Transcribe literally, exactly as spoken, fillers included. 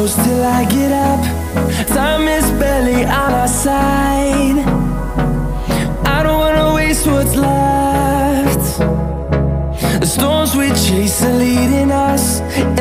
close till I get up. Time is barely on our side. I don't wanna waste what's left. The storms we chase are leading us